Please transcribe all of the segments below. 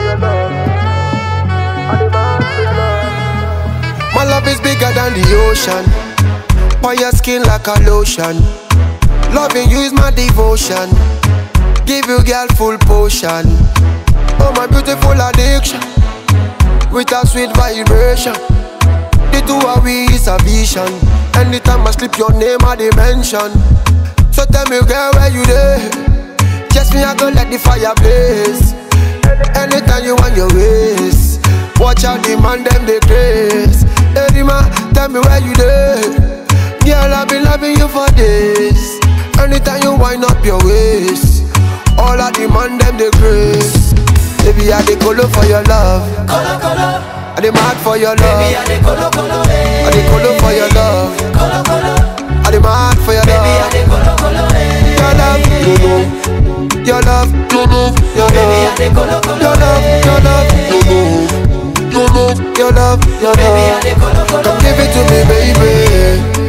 My love is bigger than the ocean. On your skin like a lotion. Loving you is my devotion. Give you girl full potion. Oh my beautiful addiction. With a sweet vibration. The two of we is a vision. Anytime I slip your name I dimension. So tell me girl where you there. Just me I go let the fire blaze. Anytime you want your ways. Watch out the man them they craze. Hey man, tell me where you there. Girl I've been loving you for days. Anytime you wind up your waist. All of the man them they craze. Baby I dey Kolo for your love. Kolo, Kolo. I dey mad for your love. Baby I dey Kolo, Kolo, I dey Kolo for your love. Kolo, Kolo. I dey mad for your love. Baby I dey Kolo, Kolo, your love, your love, your love, your love, baby I dey Kolo, Kolo, your love, your love, your love, your baby I love. dey Kolo, Kolo. Come give it to me, baby.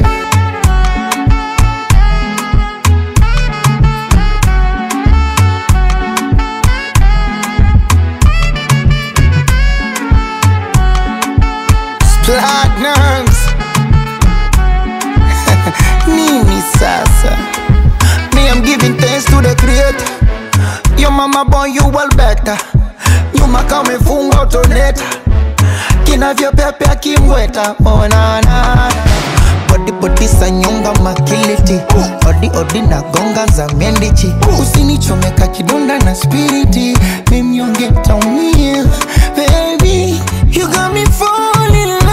Platnumz. Nini sasa. Me I'm giving thanks to the creator. Your mama born you well better. Nyuma kama ifunga utoneta. Kinavyo pepe akimweta. Oh na na. Body sanyonga makiliti. Odi na gonga za mendichi. Usinichomeka kidonda na spiriti. Mimi yonge taumia. Baby, you got me falling in love.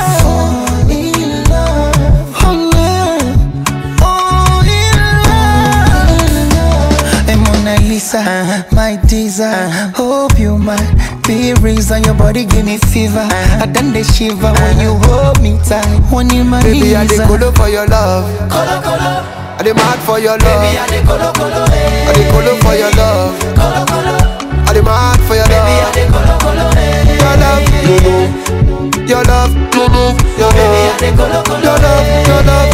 My teaser, hope you might be reason your body give me fever. I done the shiver when you hold me tight. When you my baby, I dey Kolo for your love. Kolo, Kolo. I dey mad for your love. Baby I dey Kolo, Kolo, I dey Kolo for your love. Kolo, Kolo. I dey mad for your love. Baby I dey Kolo, Kolo, your love, your love, your love, your baby I love, dey Kolo, Kolo, your love, your love,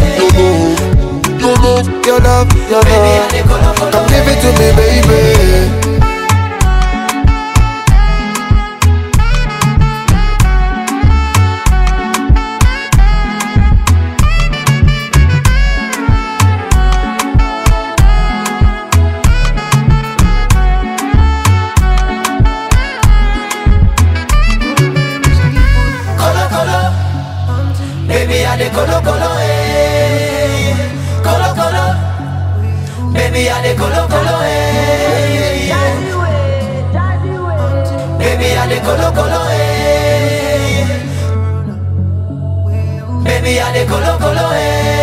your love, your baby I love. dey Kolo, Kolo. Come give it to me, baby. Baby, I dey Kolo, Kolo, Kolo, Kolo. Baby, I dey Kolo, Kolo, baby, I dey Kolo, Kolo, baby, I dey Kolo, Kolo,